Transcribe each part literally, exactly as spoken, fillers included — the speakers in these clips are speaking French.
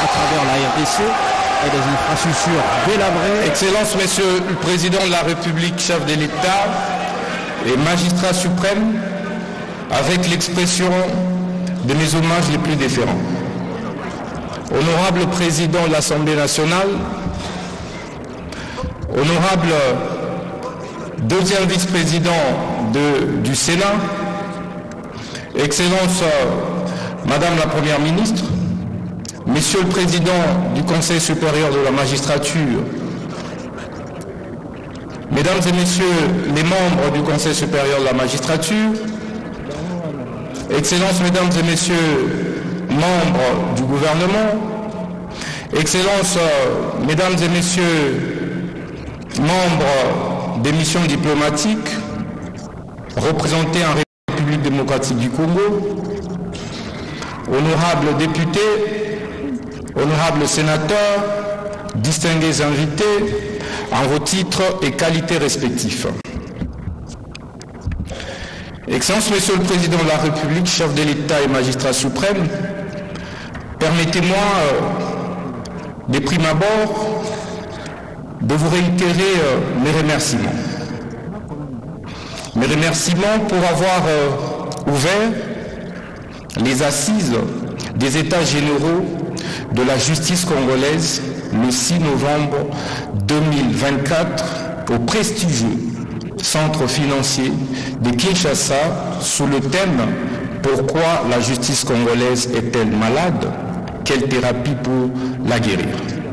à travers la R D C et des infrastructures délabrées. Excellences, Monsieur le Président de la République, chef de l'État et magistrat suprême, avec l'expression de mes hommages les plus déférents. Honorable Président de l'Assemblée nationale, honorable deuxième vice-président du Sénat, Excellence Madame la Première ministre, Monsieur le Président du Conseil supérieur de la magistrature, Mesdames et Messieurs les membres du Conseil supérieur de la magistrature, Excellences, Mesdames et Messieurs membres du gouvernement, Excellences, Mesdames et Messieurs membres des missions diplomatiques représentés en République démocratique du Congo, honorables députés, honorables sénateurs, distingués invités, en vos titres et qualités respectifs. Excellence, Monsieur le Président de la République, chef de l'État et magistrat suprême, permettez-moi, euh, de prime abord, de vous réitérer euh, mes remerciements. Mes remerciements pour avoir euh, ouvert les assises des États généraux de la justice congolaise le six novembre deux mille vingt-quatre au prestigieux centre financier de Kinshasa sous le thème « Pourquoi la justice congolaise est-elle malade? Quelle thérapie pour la guérir ?»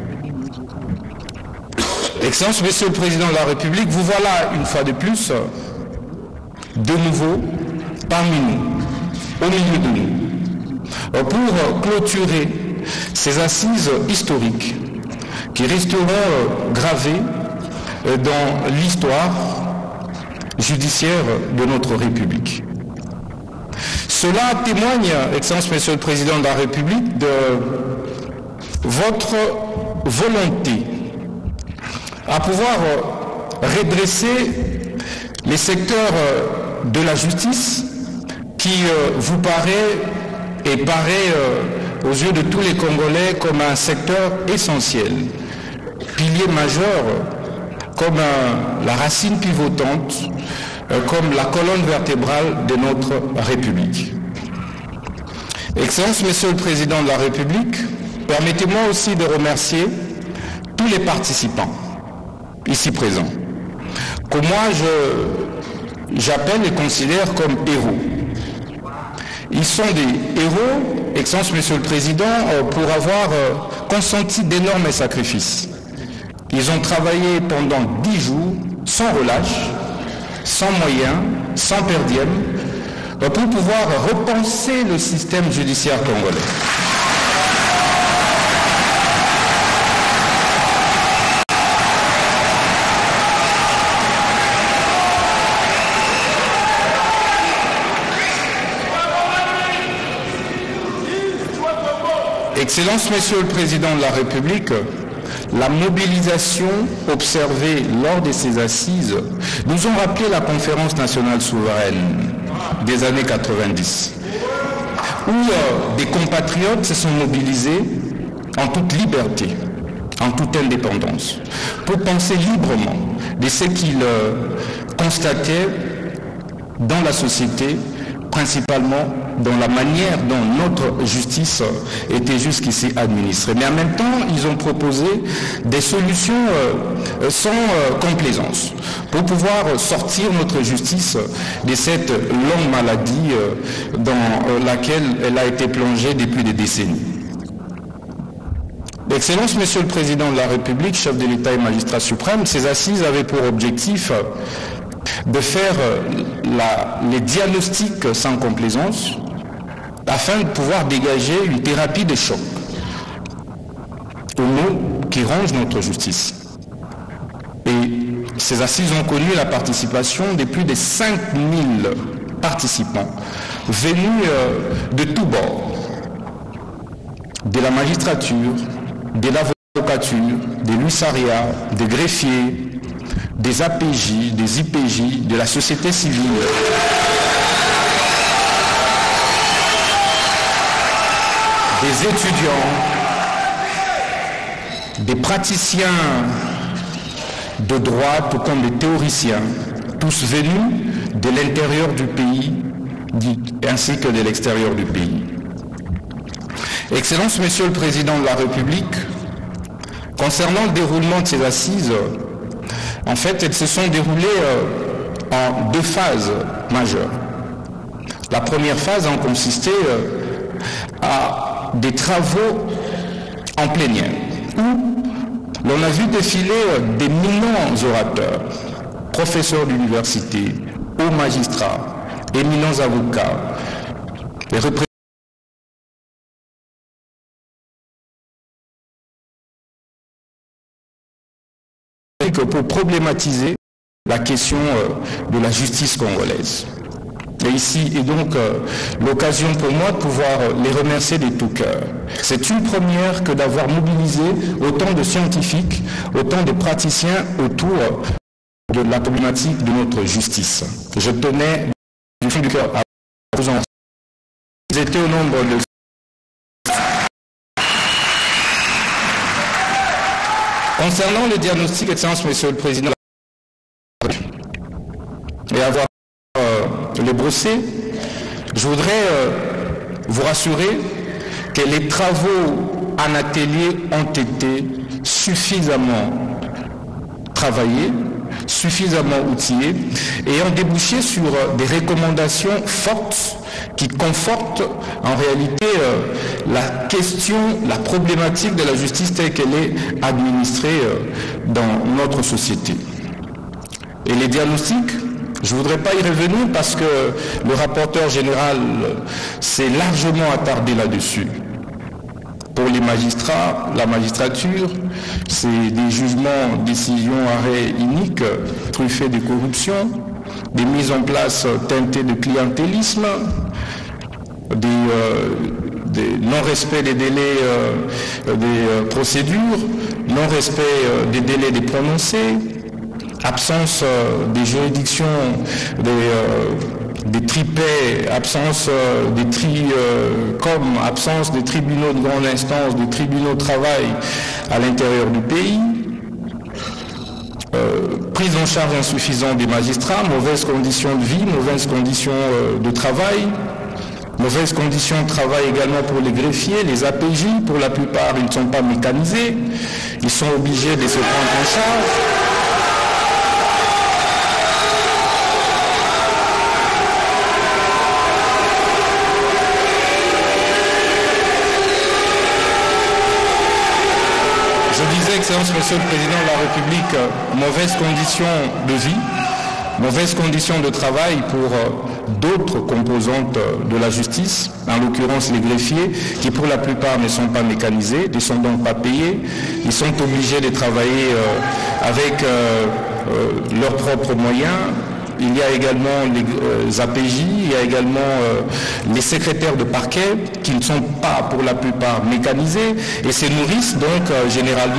Excellence, Monsieur le Président de la République, vous voilà une fois de plus, de nouveau, parmi nous, au milieu de nous, pour clôturer ces assises historiques qui resteront gravées dans l'histoire judiciaire de notre République. Cela témoigne, Excellence, Monsieur le Président de la République, de votre volonté à pouvoir redresser les secteurs de la justice qui vous paraît et paraît aux yeux de tous les Congolais comme un secteur essentiel, pilier majeur, comme un, la racine pivotante, euh, comme la colonne vertébrale de notre République. Excellence, Monsieur le Président de la République, permettez-moi aussi de remercier tous les participants ici présents, que moi je, j'appelle et considère comme héros. Ils sont des héros, Excellence, Monsieur le Président, euh, pour avoir euh, consenti d'énormes sacrifices. Ils ont travaillé pendant dix jours, sans relâche, sans moyens, sans per diem, pour pouvoir repenser le système judiciaire congolais. Excellence, Monsieur le Président de la République, la mobilisation observée lors de ces assises nous ont rappelé la conférence nationale souveraine des années quatre-vingt-dix, où euh, des compatriotes se sont mobilisés en toute liberté, en toute indépendance, pour penser librement de ce qu'ils euh, constataient dans la société, principalement dans la manière dont notre justice était jusqu'ici administrée. Mais en même temps, ils ont proposé des solutions euh, sans euh, complaisance pour pouvoir sortir notre justice de cette longue maladie euh, dans euh, laquelle elle a été plongée depuis des décennies. Excellence, Monsieur le Président de la République, chef de l'État et magistrat suprême, ces assises avaient pour objectif de faire la, les diagnostics sans complaisance afin de pouvoir dégager une thérapie de choc aux maux qui rongent notre justice. Et ces assises ont connu la participation de plus de cinq mille participants venus de tous bords, de la magistrature, de l'avocature, de l'hussariat, des greffiers, des A P J, des I P J, de la société civile, des étudiants, des praticiens de droit, tout comme des théoriciens, tous venus de l'intérieur du pays ainsi que de l'extérieur du pays. Excellence, Monsieur le Président de la République, concernant le déroulement de ces assises, en fait, elles se sont déroulées en deux phases majeures. La première phase a consisté à des travaux en plénière, où l'on a vu défiler d'éminents orateurs, professeurs d'université, hauts magistrats, éminents avocats, les représentants pour problématiser la question de la justice congolaise. Et ici est donc euh, l'occasion pour moi de pouvoir les remercier de tout cœur. C'est une première que d'avoir mobilisé autant de scientifiques, autant de praticiens autour de la problématique de notre justice. Je tenais du fond du cœur à vous en. Ils étaient au nombre de concernant le diagnostic, Excellence, Monsieur le Président, et avoir euh, les brosser, je voudrais euh, vous rassurer que les travaux en atelier ont été suffisamment travaillés, suffisamment outillés et ont débouché sur euh, des recommandations fortes qui confortent en réalité euh, la question, la problématique de la justice telle qu'elle est administrée euh, dans notre société. Et les diagnostics, je ne voudrais pas y revenir parce que le rapporteur général s'est largement attardé là-dessus. Pour les magistrats, la magistrature, c'est des jugements, décisions, arrêts iniques, truffés de corruption, des mises en place teintées de clientélisme, des, euh, des non-respect des délais euh, des euh, procédures, non-respect euh, des délais des prononcés, absence euh, des juridictions, des, euh, des tripets, absence euh, des tri euh, comme absence des tribunaux de grande instance, des tribunaux de travail à l'intérieur du pays, euh, prise en charge insuffisante des magistrats, mauvaises conditions de vie, mauvaises conditions euh, de travail, mauvaises conditions de travail également pour les greffiers, les A P J, pour la plupart ils ne sont pas mécanisés, ils sont obligés de se prendre en charge. Je disais, Excellence, Monsieur le Président de la République, euh, mauvaises conditions de vie, mauvaises conditions de travail pour euh, d'autres composantes euh, de la justice, en l'occurrence les greffiers, qui pour la plupart ne sont pas mécanisés, ne sont donc pas payés, ils sont obligés de travailler euh, avec euh, euh, leurs propres moyens. Il y a également les euh, A P J, il y a également euh, les secrétaires de parquet qui ne sont pas pour la plupart mécanisés et se nourrissent donc euh, généralement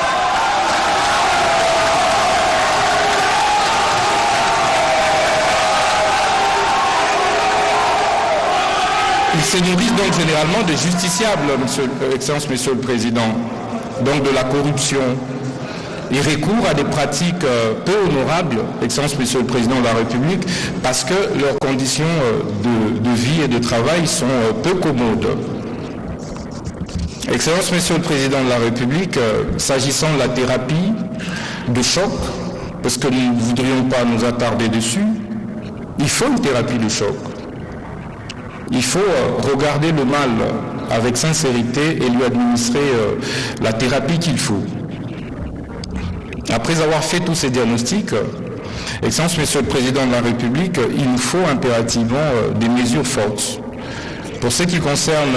ils se nourrissent donc généralement des justiciables, monsieur, euh, Excellence, Monsieur le Président, donc de la corruption. Ils recourent à des pratiques euh, peu honorables, Excellence, Monsieur le Président de la République, parce que leurs conditions euh, de, de vie et de travail sont euh, peu commodes. Excellence, Monsieur le Président de la République, euh, s'agissant de la thérapie de choc, parce que nous ne voudrions pas nous attarder dessus, il faut une thérapie de choc. Il faut euh, regarder le mal avec sincérité et lui administrer euh, la thérapie qu'il faut. Après avoir fait tous ces diagnostics, Excellence, Monsieur le Président de la République, il nous faut impérativement des mesures fortes. Pour ce qui concerne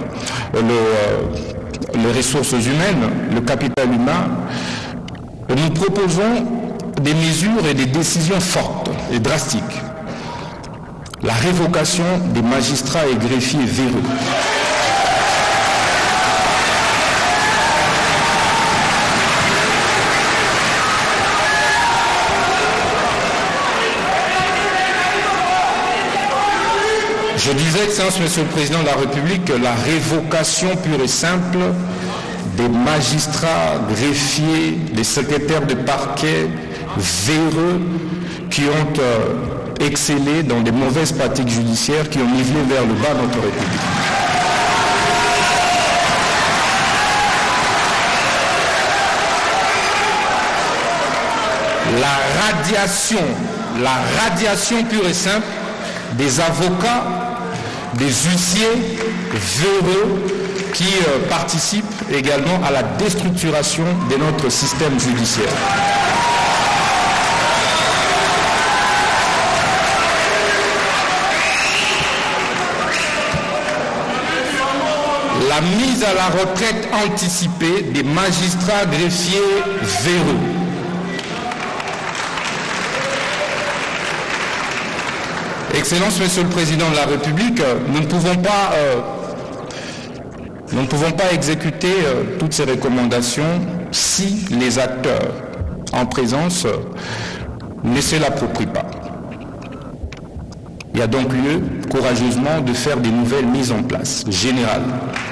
le, les ressources humaines, le capital humain, nous proposons des mesures et des décisions fortes et drastiques. La révocation des magistrats et greffiers véreux. Je disais, Excellence, Monsieur le Président de la République, que la révocation pure et simple des magistrats, greffiers, des secrétaires de parquet véreux qui ont euh, excellé dans des mauvaises pratiques judiciaires qui ont nivelé vers le bas notre République. La radiation, la radiation pure et simple des avocats, des huissiers véreux qui euh, participent également à la déstructuration de notre système judiciaire. La mise à la retraite anticipée des magistrats greffiers véreux. Excellence, Monsieur le Président de la République, nous ne pouvons pas, euh, nous ne pouvons pas exécuter euh, toutes ces recommandations si les acteurs en présence euh, ne se l'approprient pas. Il y a donc lieu, courageusement, de faire des nouvelles mises en place générales.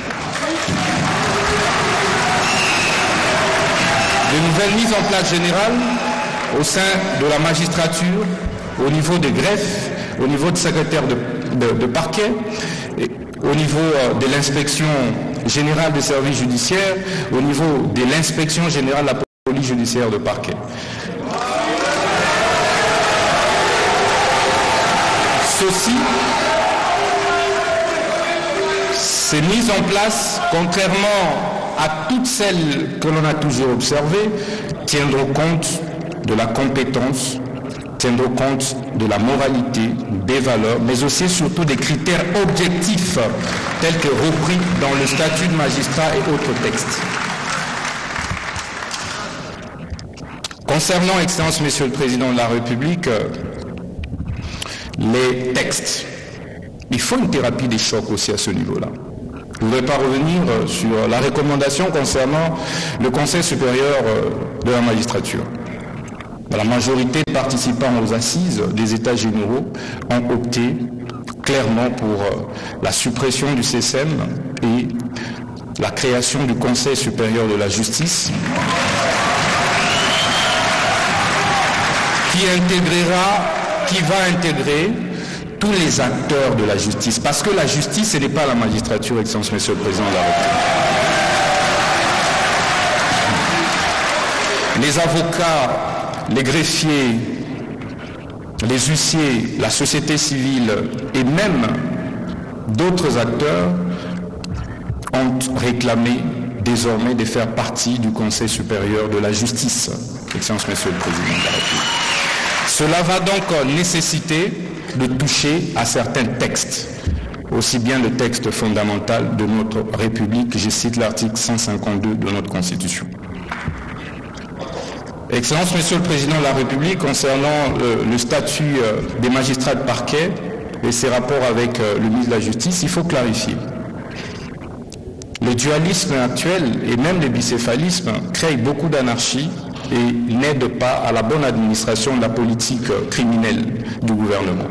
De nouvelles mises en place générales au sein de la magistrature, au niveau des greffes, au niveau de secrétaire de, de, de parquet, et au niveau de l'inspection générale des services judiciaires, au niveau de l'inspection générale de la police judiciaire de parquet. Ceci, ces mises en place, contrairement à toutes celles que l'on a toujours observées, tiendront compte de la compétence, tiendront compte de la moralité, des valeurs, mais aussi et surtout des critères objectifs tels que repris dans le statut de magistrat et autres textes. Concernant, Excellence, Monsieur le Président de la République, les textes, il faut une thérapie des chocs aussi à ce niveau-là. Je ne voudrais pas revenir sur la recommandation concernant le Conseil supérieur de la magistrature. La majorité des participants aux assises des États généraux ont opté clairement pour la suppression du C S M et la création du Conseil supérieur de la justice qui intégrera, qui va intégrer tous les acteurs de la justice. Parce que la justice, ce n'est pas la magistrature, Excellence, Monsieur le Président de la République. Les avocats, les greffiers, les huissiers, la société civile et même d'autres acteurs ont réclamé désormais de faire partie du Conseil supérieur de la justice. Excellence, Monsieur le Président de la République. Cela va donc nécessiter de toucher à certains textes, aussi bien le texte fondamental de notre République, je cite l'article cent cinquante-deux de notre Constitution. Excellence, Monsieur le Président de la République, concernant euh, le statut euh, des magistrats de parquet et ses rapports avec euh, le ministre de la Justice, il faut clarifier. Le dualisme actuel et même le bicéphalisme créent beaucoup d'anarchie et n'aident pas à la bonne administration de la politique euh, criminelle du gouvernement.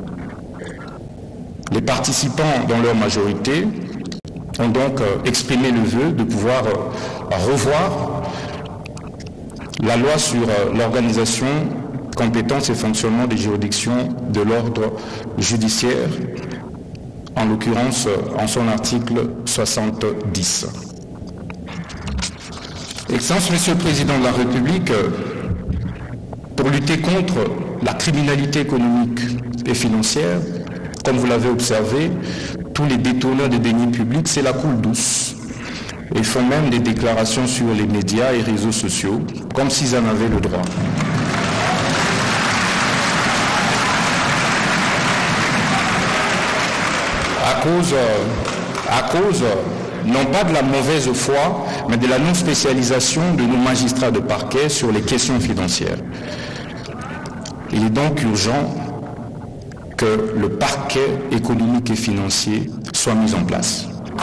Les participants, dans leur majorité, ont donc euh, exprimé le vœu de pouvoir euh, revoir la loi sur l'organisation, compétences et fonctionnement des juridictions de l'ordre judiciaire, en l'occurrence en son article soixante-dix. Excellence, Monsieur le Président de la République, pour lutter contre la criminalité économique et financière, comme vous l'avez observé, tous les détourneurs de deniers publics, c'est la coule douce. Ils font même des déclarations sur les médias et réseaux sociaux, comme s'ils en avaient le droit. À cause, à cause, non pas de la mauvaise foi, mais de la non-spécialisation de nos magistrats de parquet sur les questions financières. Il est donc urgent que le parquet économique et financier soit mis en place.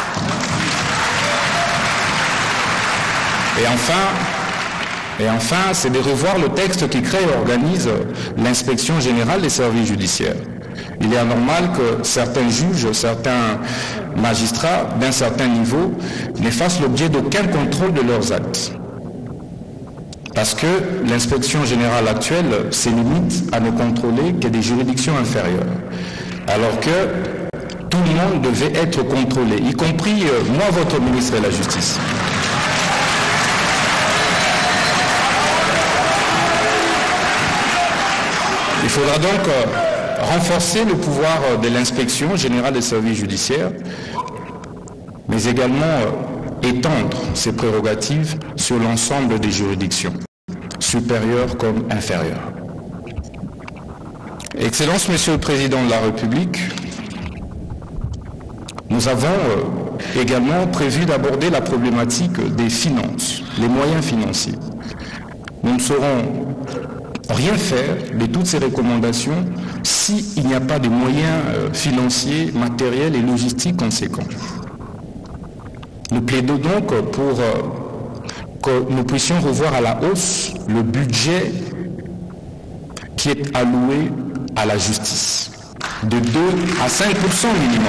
Et enfin, et enfin, c'est de revoir le texte qui crée et organise l'inspection générale des services judiciaires. il est anormal que certains juges, certains magistrats d'un certain niveau ne fassent l'objet d'aucun contrôle de leurs actes. Parce que l'inspection générale actuelle se limite à ne contrôler que des juridictions inférieures. Alors que tout le monde devait être contrôlé, y compris euh, moi, votre ministre de la Justice. Il faudra donc euh, renforcer le pouvoir euh, de l'inspection générale des services judiciaires, mais également euh, étendre ses prérogatives sur l'ensemble des juridictions, supérieures comme inférieures. Excellence, Monsieur le Président de la République, nous avons euh, également prévu d'aborder la problématique des finances, les moyens financiers. Nous ne saurons rien faire de toutes ces recommandations s'il n'y a pas de moyens euh, financiers, matériels et logistiques conséquents. Nous plaidons donc pour euh, que nous puissions revoir à la hausse le budget qui est alloué à la justice, de deux à cinq pour cent minimum.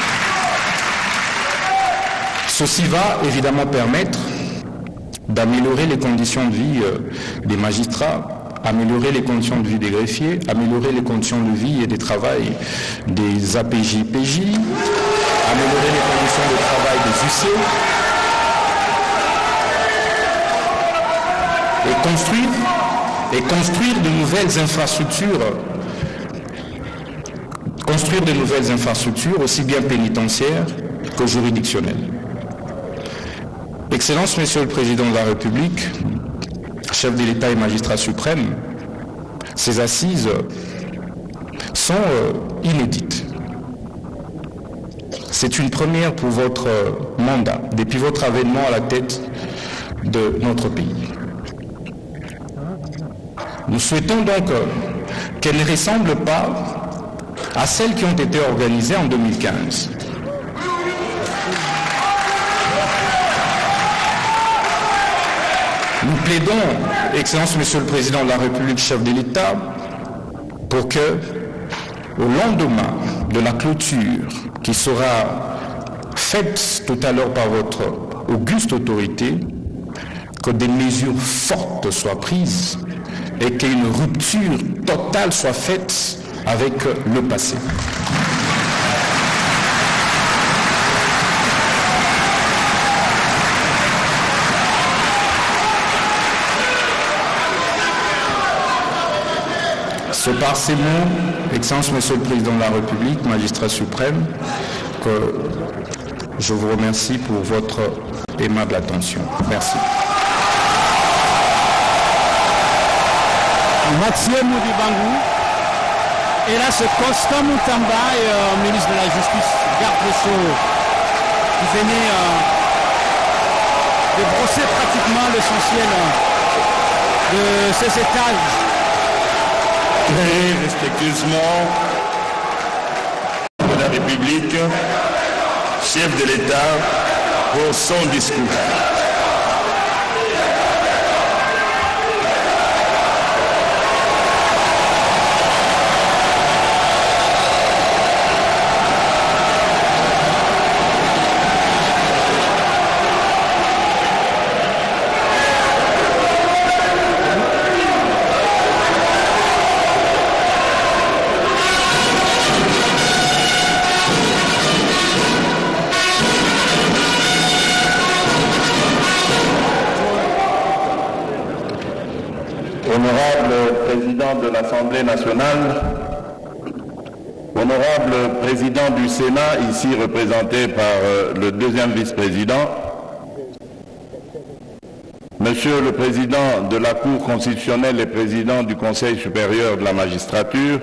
Ceci va évidemment permettre d'améliorer les conditions de vie euh, des magistrats, améliorer les conditions de vie des greffiers, améliorer les conditions de vie et de travail des A P J P J, améliorer les conditions de travail des U C et construire, et construire de nouvelles infrastructures, construire de nouvelles infrastructures aussi bien pénitentiaires que juridictionnelles. Excellence, Monsieur le Président de la République, chef de l'État et magistrat suprême, ces assises sont euh, inédites. C'est une première pour votre euh, mandat, depuis votre avènement à la tête de notre pays. Nous souhaitons donc euh, qu'elles ne ressemblent pas à celles qui ont été organisées en deux mille quinze. Nous plaidons, Excellence Monsieur le Président de la République, chef de l'État, pour que, au lendemain de la clôture qui sera faite tout à l'heure par votre auguste autorité, que des mesures fortes soient prises et qu'une rupture totale soit faite avec le passé. C'est par ces mots, Excellence Monsieur le Président de la République, magistrat suprême, que je vous remercie pour votre aimable attention. Merci. Mathieu Moudibangou. Et là, c'est Constant Moutamba, et, euh, ministre de la Justice, garde des Sceaux, qui venait euh, de brosser pratiquement l'essentiel euh, de ces étages. Très respectueusement de la République, chef de l'État, pour son discours. Honorable Président de l'Assemblée nationale, honorable Président du Sénat, ici représenté par euh, le deuxième vice-président, Monsieur le Président de la Cour constitutionnelle et Président du Conseil supérieur de la magistrature,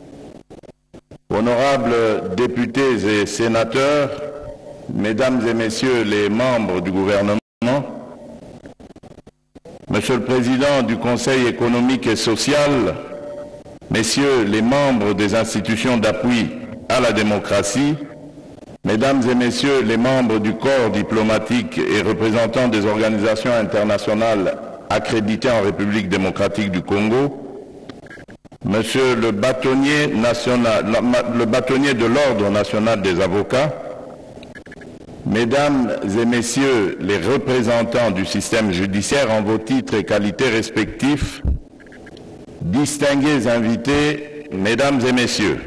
honorables députés et sénateurs, Mesdames et Messieurs les membres du gouvernement, Monsieur le Président du Conseil économique et social, Messieurs les membres des institutions d'appui à la démocratie, Mesdames et Messieurs les membres du corps diplomatique et représentants des organisations internationales accréditées en République démocratique du Congo, Monsieur le bâtonnier, national, le bâtonnier de l'Ordre national des avocats, Mesdames et Messieurs les représentants du système judiciaire en vos titres et qualités respectifs, distingués invités, Mesdames et Messieurs,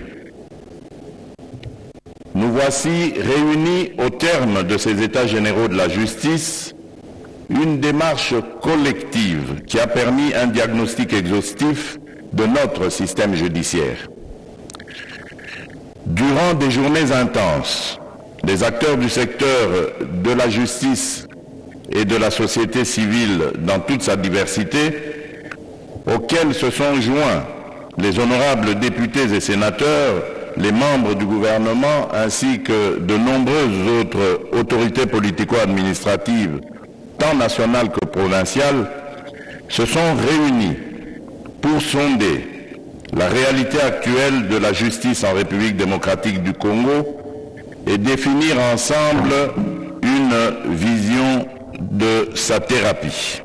nous voici réunis au terme de ces États généraux de la justice, une démarche collective qui a permis un diagnostic exhaustif de notre système judiciaire. Durant des journées intenses, les acteurs du secteur de la justice et de la société civile dans toute sa diversité, auxquels se sont joints les honorables députés et sénateurs, les membres du gouvernement ainsi que de nombreuses autres autorités politico-administratives, tant nationales que provinciales, se sont réunis pour sonder la réalité actuelle de la justice en République démocratique du Congo et définir ensemble une vision de sa thérapie.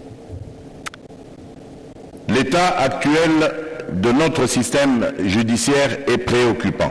L'état actuel de notre système judiciaire est préoccupant.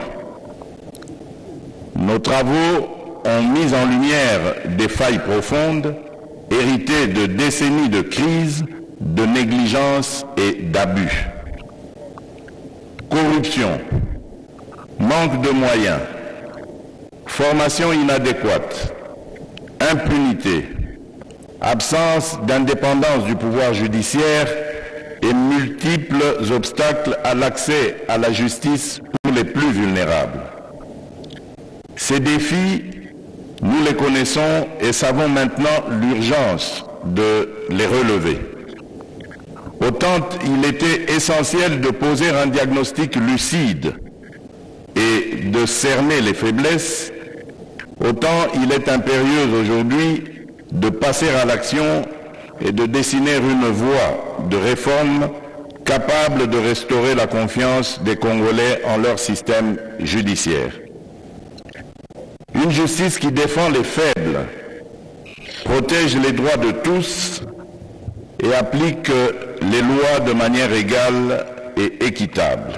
Nos travaux ont mis en lumière des failles profondes, héritées de décennies de crise, de négligence et d'abus. Corruption, manque de moyens, formation inadéquate, impunité, absence d'indépendance du pouvoir judiciaire et multiples obstacles à l'accès à la justice pour les plus vulnérables. Ces défis, nous les connaissons et savons maintenant l'urgence de les relever. Autant il était essentiel de poser un diagnostic lucide et de cerner les faiblesses, autant il est impérieux aujourd'hui de passer à l'action et de dessiner une voie de réforme capable de restaurer la confiance des Congolais en leur système judiciaire. Une justice qui défend les faibles, protège les droits de tous et applique les lois de manière égale et équitable.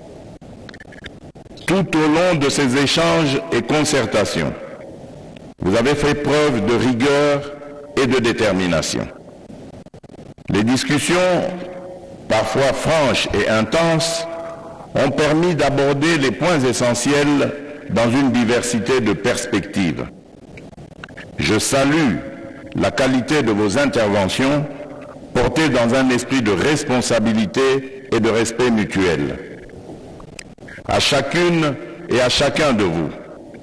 Tout au long de ces échanges et concertations, vous avez fait preuve de rigueur et de détermination. Les discussions, parfois franches et intenses, ont permis d'aborder les points essentiels dans une diversité de perspectives. Je salue la qualité de vos interventions portées dans un esprit de responsabilité et de respect mutuel. À chacune et à chacun de vous,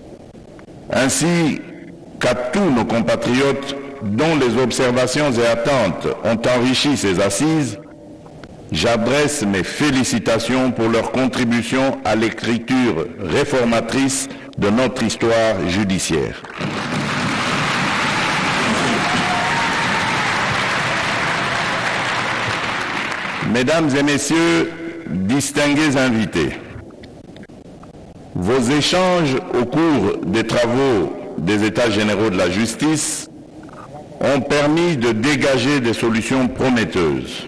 ainsi qu'à tous nos compatriotes dont les observations et attentes ont enrichi ces assises, j'adresse mes félicitations pour leur contribution à l'écriture réformatrice de notre histoire judiciaire. Mesdames et Messieurs, distingués invités, vos échanges au cours des travaux des États généraux de la justice ont permis de dégager des solutions prometteuses.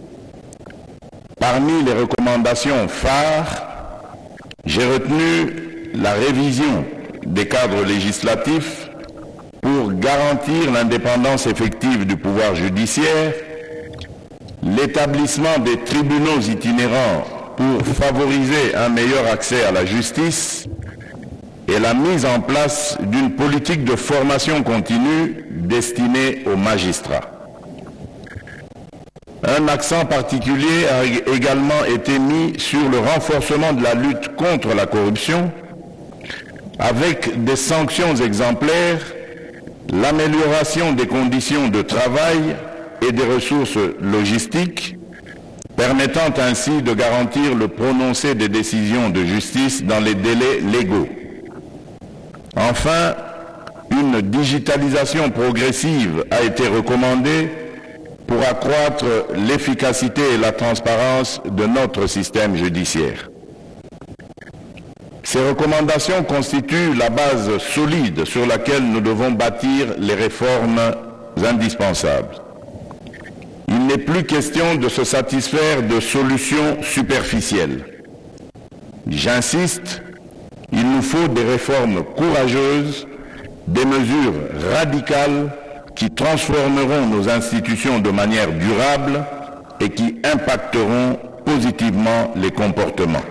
Parmi les recommandations phares, j'ai retenu la révision des cadres législatifs pour garantir l'indépendance effective du pouvoir judiciaire, l'établissement des tribunaux itinérants pour favoriser un meilleur accès à la justice et la mise en place d'une politique de formation continue destinée aux magistrats. Un accent particulier a également été mis sur le renforcement de la lutte contre la corruption avec des sanctions exemplaires, l'amélioration des conditions de travail et des ressources logistiques, permettant ainsi de garantir le prononcé des décisions de justice dans les délais légaux. Enfin, une digitalisation progressive a été recommandée pour accroître l'efficacité et la transparence de notre système judiciaire. Ces recommandations constituent la base solide sur laquelle nous devons bâtir les réformes indispensables. Il Il n'est plus question de se satisfaire de solutions superficielles. J'insiste, il nous faut des réformes courageuses, des mesures radicales qui transformeront nos institutions de manière durable et qui impacteront positivement les comportements.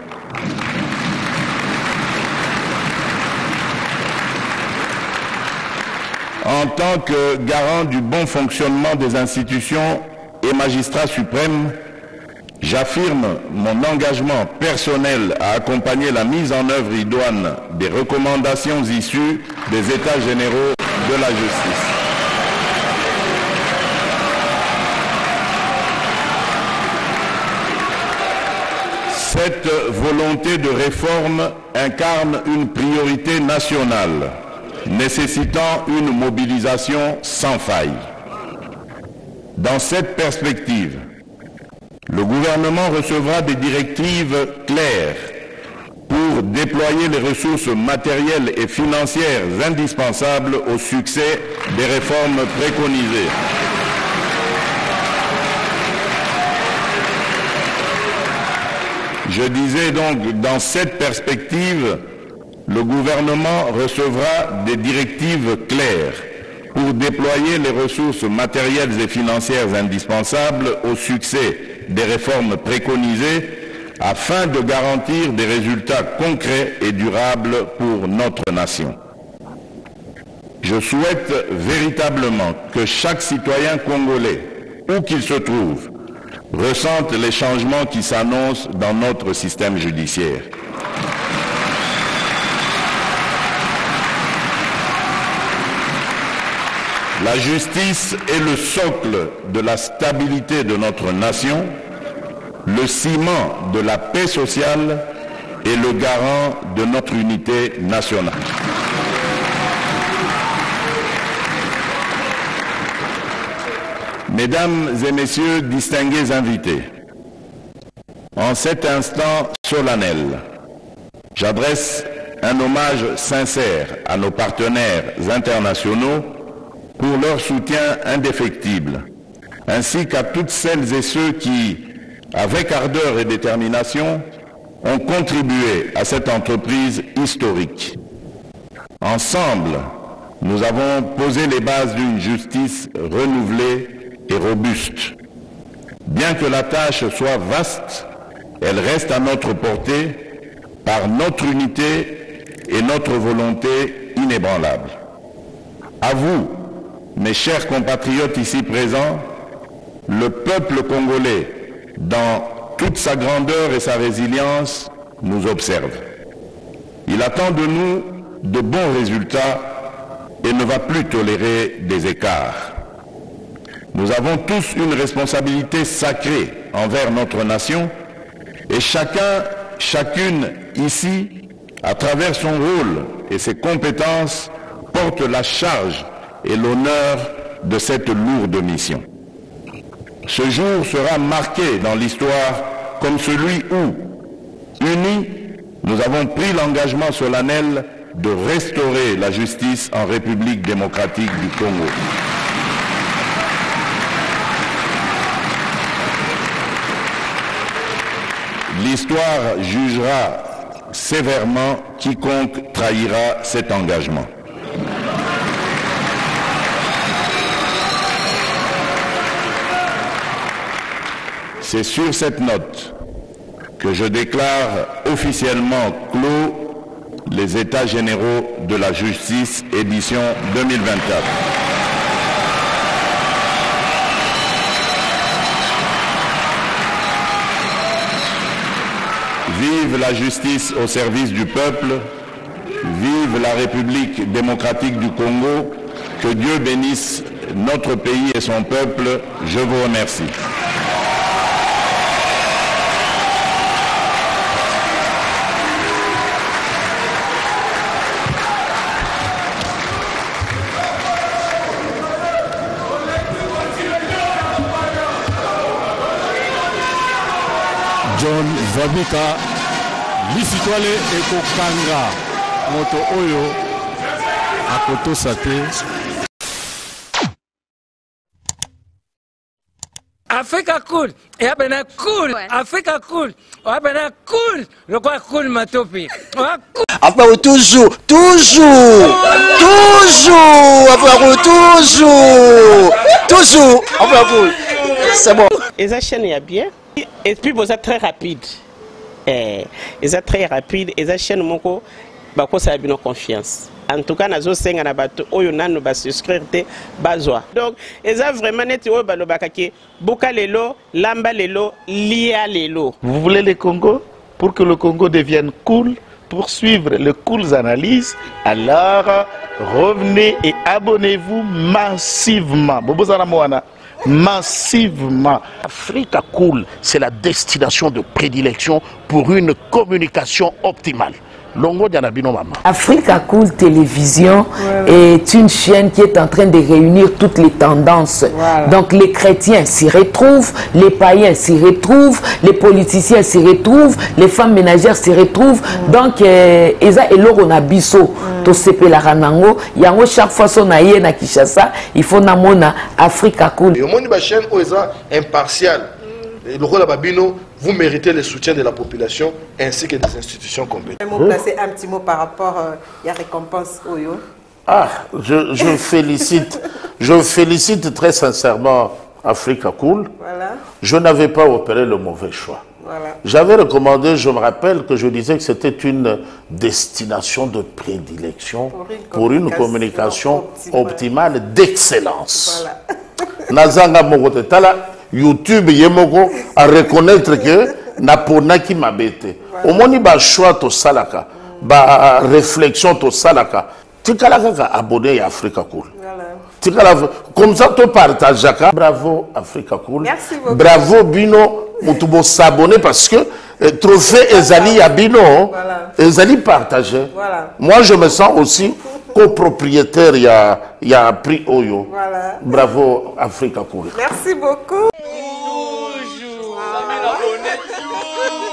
En tant que garant du bon fonctionnement des institutions et magistrat suprême, j'affirme mon engagement personnel à accompagner la mise en œuvre idoine des recommandations issues des États généraux de la justice. Cette volonté de réforme incarne une priorité nationale, nécessitant une mobilisation sans faille. Dans cette perspective, le gouvernement recevra des directives claires pour déployer les ressources matérielles et financières indispensables au succès des réformes préconisées. Je disais donc, dans cette perspective, le gouvernement recevra des directives claires pour déployer les ressources matérielles et financières indispensables au succès des réformes préconisées afin de garantir des résultats concrets et durables pour notre nation. Je souhaite véritablement que chaque citoyen congolais, où qu'il se trouve, ressente les changements qui s'annoncent dans notre système judiciaire. La justice est le socle de la stabilité de notre nation, le ciment de la paix sociale et le garant de notre unité nationale. Mesdames et messieurs, distingués invités, en cet instant solennel, j'adresse un hommage sincère à nos partenaires internationaux pour leur soutien indéfectible, ainsi qu'à toutes celles et ceux qui, avec ardeur et détermination, ont contribué à cette entreprise historique. Ensemble, nous avons posé les bases d'une justice renouvelée et robuste. Bien que la tâche soit vaste, elle reste à notre portée par notre unité et notre volonté inébranlable. À vous, mes chers compatriotes ici présents, le peuple congolais, dans toute sa grandeur et sa résilience, nous observe. Il attend de nous de bons résultats et ne va plus tolérer des écarts. Nous avons tous une responsabilité sacrée envers notre nation et chacun, chacune ici, à travers son rôle et ses compétences, porte la charge et l'honneur de cette lourde mission. Ce jour sera marqué dans l'histoire comme celui où, unis, nous avons pris l'engagement solennel de restaurer la justice en République démocratique du Congo. L'histoire jugera sévèrement quiconque trahira cet engagement. C'est sur cette note que je déclare officiellement clos les États généraux de la justice édition deux mille vingt-quatre. Vive la justice au service du peuple, vive la République démocratique du Congo, que Dieu bénisse notre pays et son peuple, je vous remercie. John Zabika lisitwale ekokanga moto oyo akotosa te. Africa cool. Et après, cool. Africa cool. Après, cool. Le quoi cool, ma topi. Après, toujours, toujours, toujours, après, toujours, toujours, après, c'est bon. Et ça chaîne est bien. Et puis, vous êtes très rapide. Et ça très rapide. Et ça chaîne, mon co, bah, ça a bien confiance. En tout cas, nous avons cinq ans nous avons souscrire bazwa. Donc, et ça vraiment net au balobakaki, boka lelo, lamba lelo, lia lelo. Vous voulez le Congo pour que le Congo devienne cool, pour suivre les cool analyses, alors revenez et abonnez-vous massivement. Massivement. Africa Cool, c'est la destination de prédilection pour une communication optimale. Africa Cool Télévision ouais, ouais. est une chaîne qui est en train de réunir toutes les tendances. Voilà. Donc les chrétiens s'y retrouvent, les païens s'y retrouvent, les politiciens s'y retrouvent, les femmes ménagères s'y retrouvent. Mm. Donc, Eza et Loro Nabiso, to sepe la ranango, yango chaque fois son aïe na Kinshasa, il faut namona Africa Cool. Et au monde de la chaîne, Eza impartial. Et le rôle de Babino, vous méritez le soutien de la population ainsi que des institutions compétentes. Un mot placé, un petit mot par rapport à la récompense Oyo. Ah, je, je félicite, je félicite très sincèrement Africa Cool. Voilà. Je n'avais pas opéré le mauvais choix. Voilà. J'avais recommandé, je me rappelle que je disais que c'était une destination de prédilection pour une pour communication, une communication optimale, optimale d'excellence. Voilà. Nazanga Mogotala. YouTube yemoko à reconnaître que napona qui m'a bêté. Au moins il ba choix to salaka, ba réflexion to salaka. Tikala kaka abonné à Africa Cool. Tikala comme ça to partage jaka. Bravo Africa Cool. Merci beaucoup. Bravo Bino, mutubo s'abonner parce que eh, trophée Ezali à Bino, voilà. Ezali partagé. Voilà. Moi je me sens aussi copropriétaire, il y a, y a prix Oyo. Voilà. Bravo Africa Cool. Merci beaucoup. Toujours.